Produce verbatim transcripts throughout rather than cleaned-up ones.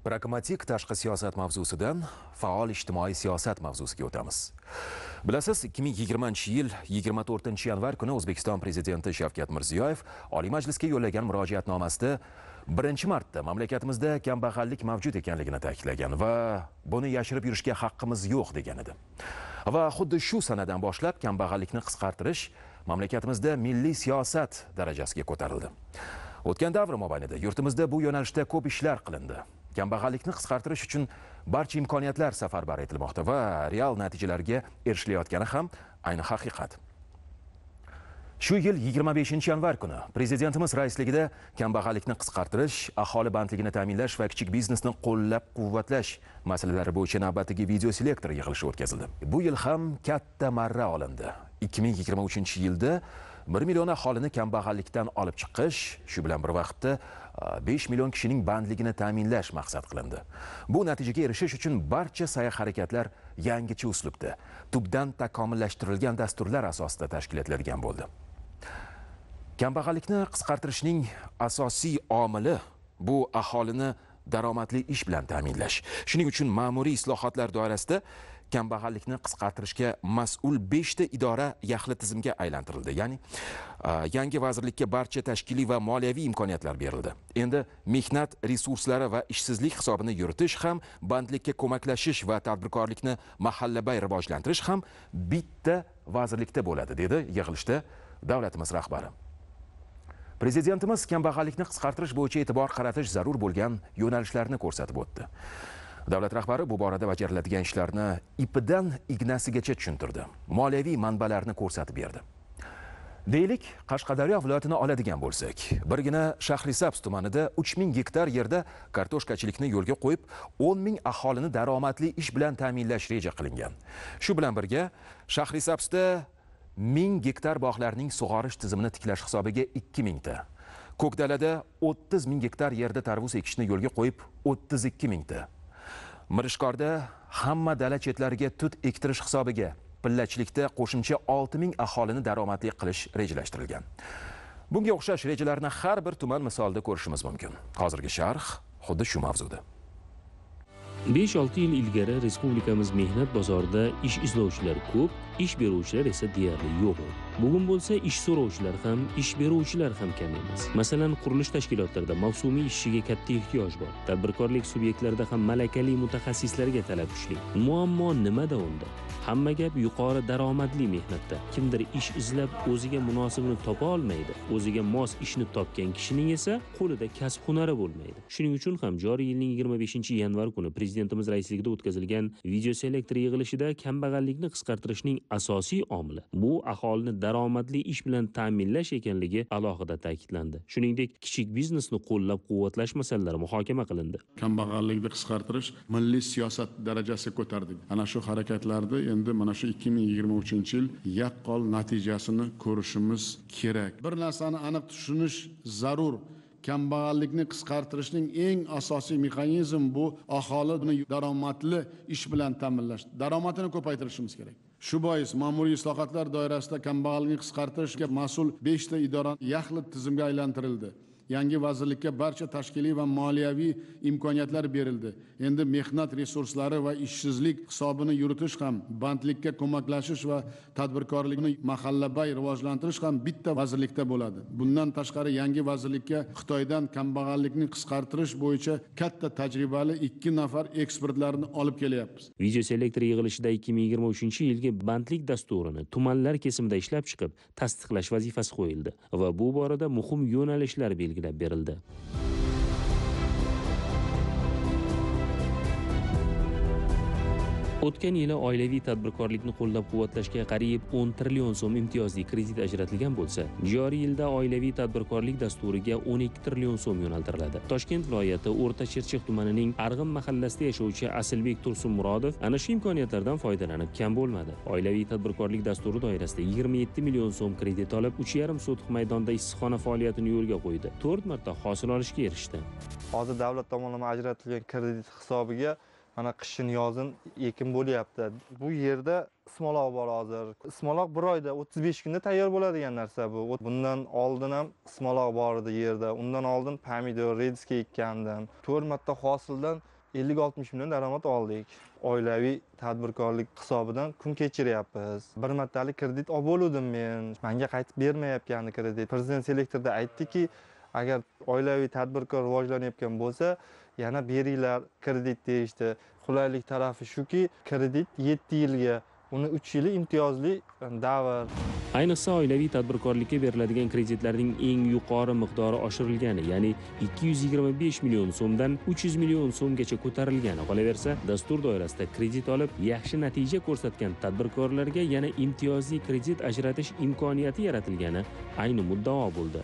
Pragmatik tashqi siyosat mavzusidan faol ijtimoiy siyosat mavzusiga o'tamiz. Bilasiz, ikki ming yigirmanchi yil yigirma to'rtinchi yanvar kuni O'zbekiston Prezidenti Shavkat Mirziyoyev Oliy Majlisga yo'llagan murojaatnomasida birinchi marta mamlakatimizda kambag'allik mavjud ekanligini ta'kidlagan va buni yashirib yurishga haqqimiz yo'q degan edi. Va xuddi shu sanadan boshlab kambag'allikni qisqartirish mamlakatimizda milliy siyosat darajasiga ko'tarildi. O'tgan davr mobaynida yurtimizda bu yo'nalishda ko'p ishlar qilindi. Kambag'allikni qisqartirish uchun barcha imkoniyatlar safarbar etilmoqda va real natijalarga erishilayotgani ham ayni haqiqat. Shu yil yigirma beshinchi yanvar kuni Prezidentimiz raisligida kambag'allikni qisqartirish, aholi bandligini ta'minlash va kichik biznesni qo'llab-quvvatlash masalalari bo'yicha navbatdagi video selektor yig'ilishi o'tkazildi. Bu yil ham katta marra olindi. ikki ming yigirma uchinchi yilda bir million aholini kambag'allikdan olib chiqish, shu bilan bir vaqtda besh million kishining bandligini ta'minlash maqsad qilindi. Bu natijaga erishish uchun barcha sa'y-harakatlar yangicha uslubda, tubdan takomillashtirilgan dasturlar asosida tashkil etiladigan bo'ldi. Kambag'allikni qisqartirishning asosiy omili bu aholini daromadli ish bilan ta'minlash. Shuning uchun ma'muriy islohotlar doirasida kambag'allikni qisqartirishga mas'ul beshta idora yaxlit tizimga aylantirildi. Ya'ni yangi vazirlikka barcha tashkiliy va moliyaviy imkoniyatlar berildi. Endi mehnat resurslari va ishsizlik hisobini yuritish ham, bandlikka ko'maklashish va tadbirkorlikni mahallabay rivojlantirish ham bitta vazirlikda bo'ladi, dedi yig'ilishda davlatimiz rahbari. Prezidentimiz kambag'allikni qisqartirish bo'yicha e'tibor qaratish zarur bo'lgan yo'nalishlarni ko'rsatib o'tdi. Davlat rahbari bu borada bajariladigan ishlarni ipidan ignasigacha tushuntirdi. Moliyaviy manbalarni ko'rsatib berdi. Deylik, Qashqadaryo viloyatini oladigan bo'lsak, birgina Shahrisabz tumanida uch ming gektar yerda kartoshkachilikni yo'lga qo'yib, o'n ming aholini daromadli ish bilan ta'minlash reja qilingan. Shu bilan birga Shahrisabzda ming gektar bog'larning sug'orish tizimini tiklash hisobiga ikki ming ta, Ko'kdalada o'ttiz ming gektar yerda tarvuz ekishni yo'lga qo'yib o'ttiz ikki ming ta, Mirishkorda hamma dala chetlariga tut ektirish hisobiga pillachilikda qo'shimcha olti ming aholini daromadli qilish rejalashtirilgan. Bunga o'xshash rejalarni har bir tuman misolida ko'rishimiz mumkin. Hozirgi sharh xuddi shu mavzuda. besh olti yil ilgari respublikamiz mehnat bozorida ish izlovchilar ko'p, ish beruvchilar esa deyarli yo'q. Bugun bo'lsa ish so'rovchilar ham, ish beruvchilar ham kam emas. Masalan, qurilish tashkilotlarida mavsumiy ishchiga katta ehtiyoj bor. Tadbirkorlik subyektlarida ham malakali mutaxassislarga talab kuchli. Muammo nimada unda? Hamma gap yuqori daromadli mehnatda. Kimdir ish izlab o'ziga munosibini topa olmaydi. O'ziga mos ishni topgan kishining esa qo'lida kasb hunari bo'lmaydi. Shuning uchun ham joriy yilning yigirma beshinchi yanvar kuni Prezidentimiz raisligida o'tkazilgan video selektor yig'ilishida kambag'allikni qisqartirishning asosiy omili bu aholini daromadli ish bilan ta'minlash ekanligi alohida ta'kidlandi. Shuningdek, kichik biznesni qo'llab-quvvatlash masalalari muhokama qilindi. Kambag'allikni qisqartirish milliy siyosat darajasiga ko'tardik. Ana shu harakatlarda endi mana shu ikki ming yigirma uchinchi yil yaqqol natijasini ko'rishimiz kerak. Bir narsani aniq tushunish zarur. Kambag'allikni qisqartirishning eng asosiy mexanizmi bu aholini daromadli ish bilan ta'minlash. Daromadini ko'paytirishimiz kerak. Shu bois ma'muriy islohotlar doirasida kambag'allikni qisqartirishga mas'ul beshta idora yaxlit tizimga aylantirildi. Yangi vazirlikka barcha tashkiliy va moliyaviy imkoniyatlar berildi. Endi mehnat resurslari va ishsizlik hisobini yuritish ham, bandlikka ko'maklashish va tadbirkorlikni mahallabay rivojlantirish ham bitta vazirlikda bo'ladi. Bundan tashqari yangi vazirlikka Xitoydan kambag'allikni qisqartirish bo'yicha katta tajribali ikki nafar ekspertlarni olib kelyapmiz. Video selektor yig'ilishida ikki ming yigirma uchinchi yilgi bandlik dasturini tumanlar kesimida ishlab chiqib, tasdiqlash vazifasi qo'yildi va bu borada muhim yo'nalishlar belgilab berildi. O'tgan yili oilaviy tadbirkorlikni qo'llab-quvvatlashga qariyb o'n trillion so'm imtiyozli kredit ajratilgan bo'lsa, joriy yilda oilaviy tadbirkorlik dasturiga o'n ikki trillion so'm yo'naltiriladi. Toshkent viloyati O'rta Chirchiq tumanining Arg'im mahallasida yashovchi Asilbek Tursunmurodov ana shu imkoniyatlardan foydalanib kam bo'lmadi. Oilaviy tadbirkorlik dasturi doirasida yigirma yetti million so'm kredit olib, uch yarim sotix maydonda issiqxona faoliyatini yo'lga qo'ydi. to'rt marta hosil olishga erishdi. Hozir davlat tomonidan ajratilgan kredit hisobiga Mana qishin yozin ekin bo'lyapti. Bu yerda ismaloq bor hozir. Ismaloq bir oyda o'ttiz besh kunda tayyor bo'ladigan narsa bu. Bundan oldin ham ismaloq bor edi yerda. Undan oldin pomidor, rediska ekkandim. to'rt marta hosildan ellik oltmish million daromad oldik. Oilaviy tadbirkorlik hisobidan kun kechiryapmiz. Bir martalik kredit olib bo'ldim men. Menga qaytib bermayapgandi kredit. Prezident selektorda aytdiki, agar oilaviy tadbirkor rivojlanayotgan bo'lsa, yana beringlar kredit deyishdi. Qulaylik tarafi shuki, kredit yetti yilga, uni uch yili imtiyozli davr. Ayniqsa oilaviy tadbirkorlikka beriladigan kreditlarning eng yuqori miqdori oshirilgani, ya'ni ikki yuz yigirma besh million so'mdan uch yuz million so'mgacha ko'tarilgani. Qolaversa, dastur doirasida kredit olib, yaxshi natija ko'rsatgan tadbirkorlarga yana imtiyozli kredit ajratish imkoniyati yaratilgani ayni muddao bo'ldi.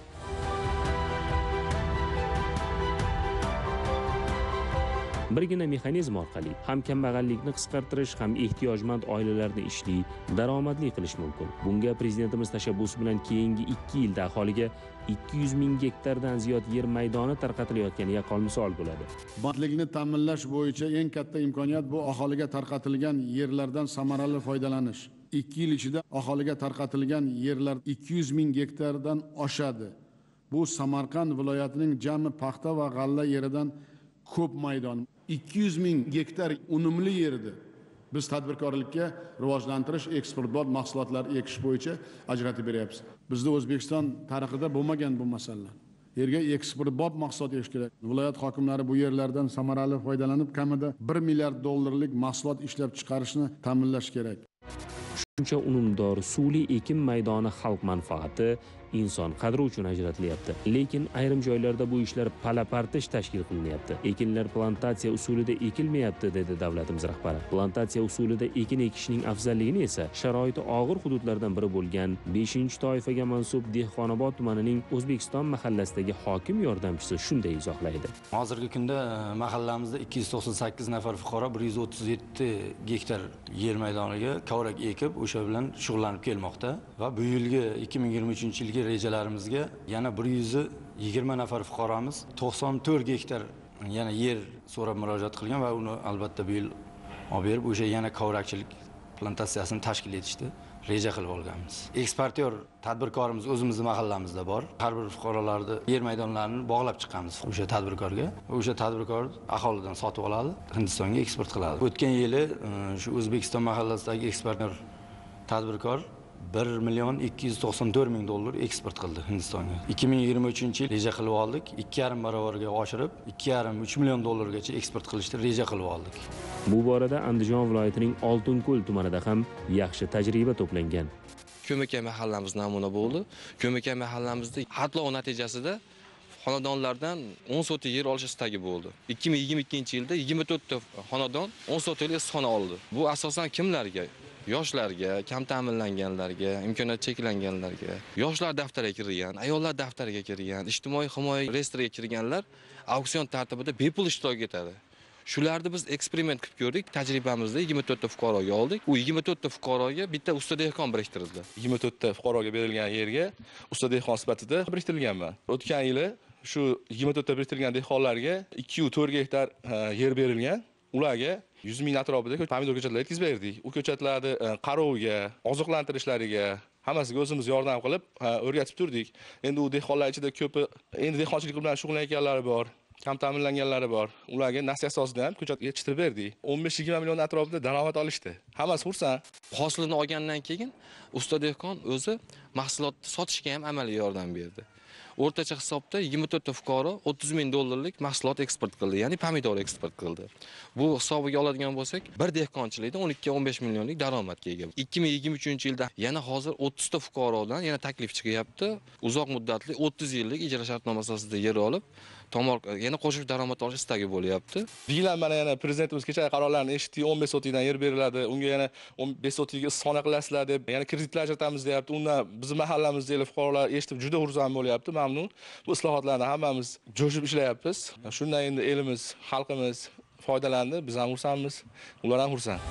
Birgina mexanizm orqali ham kambag'allikni qisqartirish, ham ehtiyojmand oilalarni ishli, daromadli qilish mumkin. Bunga prezidentimiz tashabbusi bilan keyingi ikki yilda aholiga ikki yuz ming gektardan ziyod yer maydoni tarqatilayotgani yaqqol misol bo'ladi. Bandlikni ta'minlash bo'yicha eng katta imkoniyat bu aholiga tarqatilgan yerlardan samarali foydalanish. ikki yil ichida aholiga tarqatilgan yerlar ikki yuz ming gektardan oshadi. Bu Samarqand viloyatining jami paxta va g'alla yeridan ko'p maydon. ikki yuz ming gektar unumli yerdi. Biz tadbirkorlikka rivojlantirish, eksportbop mahsulotlar ekish bo'yicha ajratib beryapmiz. Bizda O'zbekiston tarixida bo'lmagan bu masalalar. Yerga eksportbop mahsulot ekish kerak. Viloyat hokimlari bu yerlardan samarali foydalanib, kamida bir milliard dollarlik mahsulot ishlab chiqarishni ta'minlash kerak. Shuncha unumdor suvli ekin maydoni xalq manfaati, inson qadri uchun ajratilyapti. Lekin ayrim joylarda bu ishlar palapartish tashkil qilinyapti. Ekinlar plantatsiya usulida ekilmayapti, dedi davlatimiz rahbari. Plantatsiya usulida ekin ekishning afzalligini esa sharoiti og'ir hududlardan biri bo'lgan beshinchi toifaga mansub Dehqonobod tumanining O'zbekiston mahallasidagi hokim yordamchisi shunday izohlaydi. Hozirgi kunda mahallamizda ikki yuz to'qson sakkiz nafar fuqaro bir yuz o'ttiz yetti gektar yer maydoniga kavrak ekib, o'sha bilan shug'ullanib kelmoqda va bu yilgi ikki ming yigirma uchinchi yilgi rejalarimizga yana bir yuz yigirma nafar fuqaromiz to'qson to'rt gektar yana yer so'rab murojaat qilgan va uni albatta bu yil olib berib, o'sha yana kavrakchilik plantatsiyasini tashkil etishdi. Reja qilib olganmiz. Eksportyor tadbirkorimiz o'zimizning mahallamizda bor. Har bir fuqarolarni yer maydonlarini bog'lab chiqamiz o'sha tadbirkorga. O'sha tadbirkor aholidan sotib oladi, Hindistonga eksport qiladi. O'tgan yili shu O'zbekiston mahallasidagi eksportyor tadbirkor bir million ikki yuz to'qson to'rt ming dollar eksport qildi Hindistonga. ikki ming yigirma uchinchi yil reja qilib oldik. ikki yarim barobarga oshirib, ikki yarim uch million dollargacha eksport qilishni reja qilib oldik. Bu borada Andijon viloyatining Oltinko'l tumanida ham yaxshi tajriba to'plangan. Ko'makay mahallamiz namuna bo'ldi. Ko'makay mahallamizda hatlov natijasida xonadonlardan o'n sota yer olish istagi bo'ldi. ikki ming yigirma ikkinchi yilda yigirma to'rt ta xonadon o'n sotalik issiqxona oldi. Bu asosan kimlarga? Yoshlarga, kam ta'minlanganlarga, imkoniyati cheklanganlarga, yoshlar daftariga kirgan, ayollar daftariga kirgan, ijtimoiy himoya reyestriga kirganlar auksion tartibida bepul ishtirok etadi. Shularni biz eksperiment qilib ko'rdik. Tajribamizda yigirma to'rt ta fuqaroga oldik. U yigirma to'rt ta fuqaroga bitta usta dehqon biriktirildi. yigirma to'rt ta fuqaroga berilgan yerga usta dehqon sifatida biriktirilganman. O'tgan yili shu yigirma to'rt ta biriktirilgan dehqonlarga ikki yu to'rt gektar yer berilgan. Ularga yuz ming atrofida pomidor ko'chatlari yetkazib berdik. U ko'chatlarni qaroviga, oziqlantirishlariga hammasiga o'zimiz yordam qilib o'rgatib turdik. Endi u dehqonlar ichida ko'pi endi dehqonchilik bilan shug'ullanganlari bor, kam ta'minlanganlari bor. Ularga nasihat asosida ham ko'chat yetishtirib berdik. o'n besh yigirma million atrofida daromad olishdi. Hammasi xursand. Hosilini olgandan keyin usta dehqon o'zi mahsulotni sotishga ham amaliy yordam berdi. O'rtacha hisobda yigirma to'rt ta fuqaro o'ttiz ming dollarlik mahsulot eksport qildi, ya'ni pomidor eksport qildi. Bu hisobiga oladigan bo'lsak, bir dehqonchilikda o'n ikki o'n besh millionlik daromadga ega. ikki ming yigirma uchinchi yilda yana hozir o'ttiz ta fuqarodan yana taklif chiqyapti. Uzoq muddatli o'ttiz yillik ijara shartnoma asosida yer olib, tomorqa yana qo'shib daromad olish istagi bo'lyapti. Bu yil mana yana prezidentimiz kecha qarorlarni eshitdik, o'n besh sotikdan yer beriladi. Unga yana o'n besh sotikga issiqxona qilasizlar deb, yana kreditlar ajratamiz deyapti. Undan bizning mahallamizda fuqarolar eshitib juda xursand bo'lyapti, mamnun. Bu islohotlarni hammamiz jo'shib ishlayapmiz. Shundan endi elimiz, xalqimiz foydalandi, biz ham xursandmiz, ular ham xursand.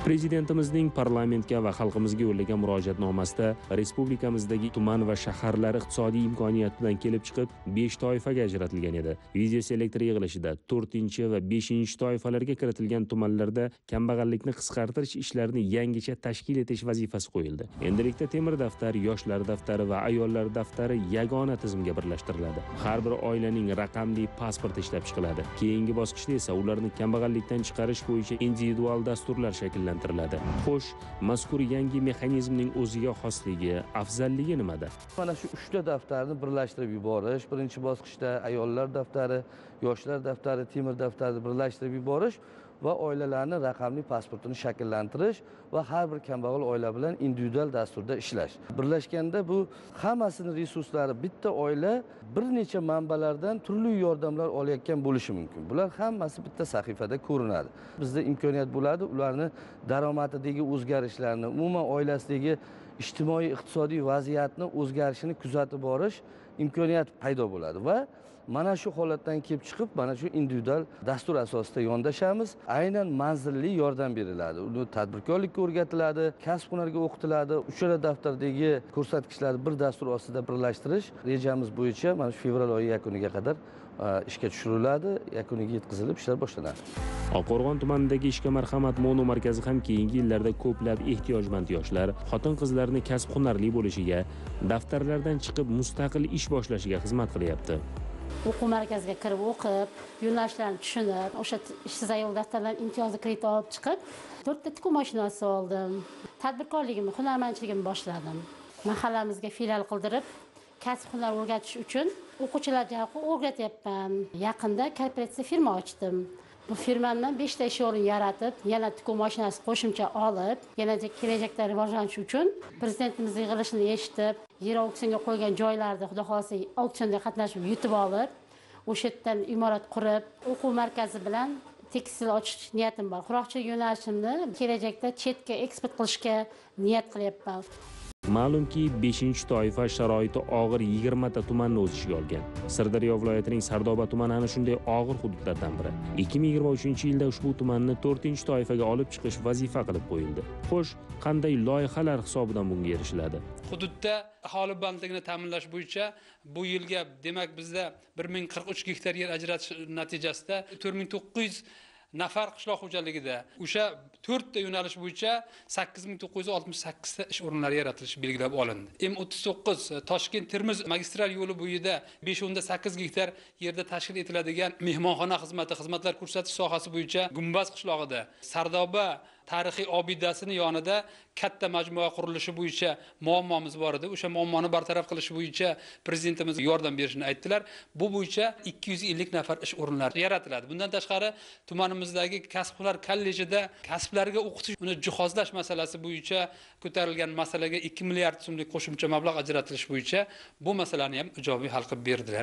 Prezidentimizning parlamentga va xalqimizga yo'llagan murojaatnomasida respublikamizdagi tuman va shaharlar iqtisodiy imkoniyatidan kelib chiqib besh toifaga ajratilgan edi. Video selektor yig'ilishida to'rtinchi va beshinchi toifalarga kiritilgan tumanlarda kambag'allikni qisqartirish ishlarini yangicha tashkil etish vazifasi qo'yildi. Endilikda temir daftar, yoshlar daftari va ayollar daftari yagona tizimga birlashtiriladi. Har bir oilaning raqamli pasporti ishlab chiqiladi. Keyingi bosqichda esa ularni kambag'allikdan chiqarish bo'yicha individual dasturlar shakllantiriladi. Xo'sh, mazkur yangi mexanizmning o'ziga xosligi, afzalligi nimada? Mana shu uchta daftarni birlashtirib yuborish, birinchi bosqichda ayollar daftari, yoshlar daftari, temir daftarini birlashtirib yuborish va oilalarni raqamli pasportini shakllantirish va har bir kambag'al oila bilan individual dasturda ishlash. Birlashganda bu hammasini resurslari bitta oila bir necha manbalardan turli yordamlar olayotgan bo'lishi mumkin. Bular hammasi bitta sahifada ko'rinadi. Bizda imkoniyat bo'ladi ularni daromadidagi o'zgarishlarni, umuman oilasidagi ijtimoiy iqtisodiy vaziyatni o'zgarishini kuzatib borish imkoniyati paydo bo'ladi va mana shu holatdan kelib chiqib, mana shu individual dastur asosida yondashamiz. Aynan manzilli yordam beriladi. Uni tadbirkorlikka o'rgatiladi, kasb-hunarga o'qitiladi. Uchala daftardagi ko'rsatkichlarni bir dastur ostida birlashtirish rejamiz bo'yicha mana shu fevral oyi yakuniga qadar ishga tushiriladi, yakuniga yetkazilib ishlar boshlanadi. Oqqo'rg'on tumanidagi ishga marhamat mono markazi ham keyingi yillarda ko'plab ehtiyojmand yoshlar, xotin-qizlarni kasb-hunarli bo'lishiga, daftarlardan chiqib mustaqil ish boshlashiga xizmat qilyapti. O'quv markaziga kirib o'qib, yo'nalishlarni tushunib, o'sha ishsiz ayol daftardan imtiyozli kredit olib chiqib, to'rtta tikuv mashinasi oldim. Tadbirkorligimni, hunarmandchiligimni boshladim. Mahallamizga filial qildirib, kasb-hunar o'rgatish uchun o'quvchilarga o'rgatyapman. Yaqinda kooperatsiya firma ochdim. Bu firmamdan beshta ish o'rin yaratib, yana tikuv mashinasi qo'shimcha olib, yana kelajakda rivojlanish uchun prezidentimiz yig'ilishini eshitib, yer auksionga qo'ygan joylarda xudo xolasa auksionda qatnashib yutib olib, o'sha yerdan imorat qurib, o'quv markazi bilan tekstil ochish niyatim bor. Quroqchilik yo'nalishimni kelajakda chetga eksport qilishga niyat qilyapman. Ma'lumki, beshinchi toifa sharoiti og'ir yigirma ta tumanni o'z ichiga olgan. Sirdaryo viloyatining Sardoba tumani ana shunday og'ir hududlardan biri. ikki ming yigirma uchinchi yilda ushbu tumanni to'rtinchi toifaga olib chiqish vazifa qilib qo'yildi. Xo'sh, qanday loyihalar hisobidan bunga erishiladi? Hududda aholi bandligini ta'minlash bo'yicha bu yilga, demak, bizda bir ming qirq uch gektar yer ajratish natijasida to'rt ming to'qqiz yuz nafar qishloq xo'jaligida o'sha to'rtta yo'nalish bo'yicha sakkiz ming to'qqiz yuz oltmish sakkiz ta ish o'rinlari yaratilishi belgilab olindi. M o'ttiz to'qqiz Toshkent-Termiz magistral yo'li bo'yida besh o'nda sakkiz gektar yerda tashkil etiladigan mehmonxona xizmati, xizmatlar ko'rsatish sohasi bo'yicha Gumbaz qishlog'ida, Sardoba tarixiy obidasini yonida katta majmua qurilishi bo'yicha muammomiz bor edi. O'sha muammoni bartaraf qilish bo'yicha prezidentimiz yordam berishini aytdilar. Bu bo'yicha ikki yuz ellik nafar ish o'rinlari yaratiladi. Bundan tashqari tumanimizdagi kasb-hunar kollejida kasblarga o'qitish, uni jihozlash masalasi bo'yicha ko'tarilgan masalaga ikki milliard so'mlik qo'shimcha mablag' ajratilish bo'yicha bu masalani ham ijobiy hal qilib berdilar.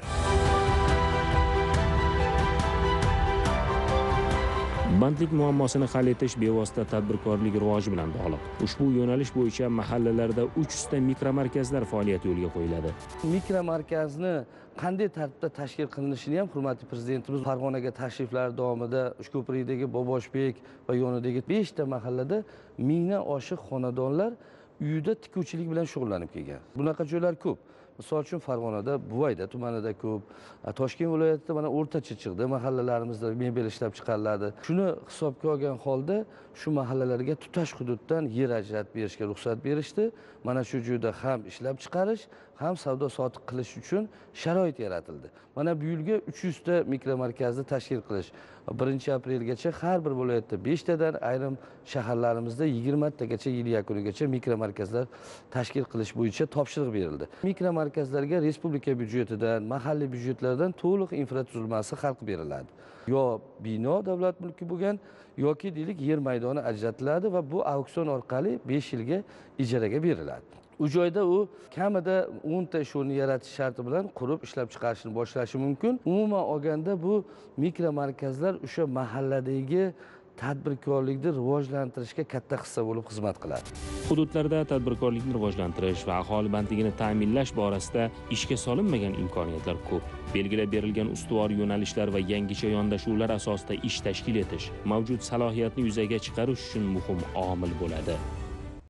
Bandlik muammosini hal etish bevosita tadbirkorlik rivoji bilan bog'liq. Ushbu yo'nalish bo'yicha mahallalarda uch yuz ta mikromarkazlar faoliyati yo'lga qo'yiladi. Mikromarkazni qanday tartibda tashkil qilinishini ham hurmatli prezidentimiz Farg'onaga tashriflari davomida Uchko'prikdagi Boboshbek va yonidagi besh ta mahallada mingdan oshiq xonadonlar uyida tikuvchilik bilan shug'ullanib kelgan. Bunaqa joylar ko'p. Misol uchun Farg'onada, Buvayda tumanida ko'p, Toshkent viloyatida mana o'rta Chirchiqda mahallalarimizda mebel ishlab chiqariladi. Shuni hisobga olgan holda shu mahallalarga tutash hududdan yer ajratib berishga ruxsat berishdi. Mana shu joyda ham ishlab chiqarish, ham savdo sotiq qilish uchun sharoit yaratildi. Mana bu yilga uch yuz ta mikromarkazni tashkil qilish, birinchi aprelgacha har bir viloyatda besh tadan, ayrim shaharlarimizda yigirma tagacha yil yakunigacha mikromarkazlar tashkil qilish bo'yicha topshiriq berildi. Mikromarkazlarga respublika byudjetidan, mahalliy byudjetlardan to'liq infratuzilmasi xalq beriladi. Yo bino davlat mulki bo'lgan yoki deylik yer maydoni ajratiladi va bu auksion orqali besh yilga ijaraga beriladi. U joyda u kamida o'n ta ish o'rni yaratish sharti bilan qurib ishlab chiqarishni boshlashi mumkin. Umuman olganda bu mikromarkazlar o'sha mahalladagi tadbirkorlikni rivojlantirishga katta hissa bo'lib xizmat qiladi. Hududlarda tadbirkorlikni rivojlantirish va aholi bandligini ta'minlash borasida ishga solinmagan imkoniyatlar ko'p. Belgilab berilgan ustuvor yo'nalishlar va yangicha yondashuvlar asosida ish tashkil etish mavjud salohiyatni yuzaga chiqarish uchun muhim omil bo'ladi.